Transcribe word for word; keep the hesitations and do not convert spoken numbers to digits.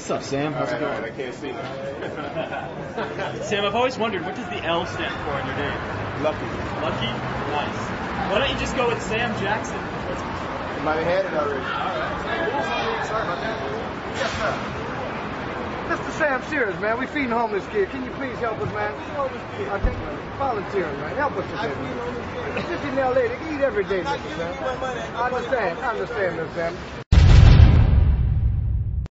What's up, Sam? How's it going? I can't see. Sam, I've always wondered, what does the L stand for in your name? Lucky. Lucky? Nice. Why don't you just go with Sam Jackson? You might have had it already. All right. Sorry about that. Yes, sir. Mister Sam Sears, man, we feeding homeless kids. Can you please help us, man? I think volunteering, man. Help us a bit. Just in L A, they can eat every day, Mister Sam. I understand. I understand, Mister Sam.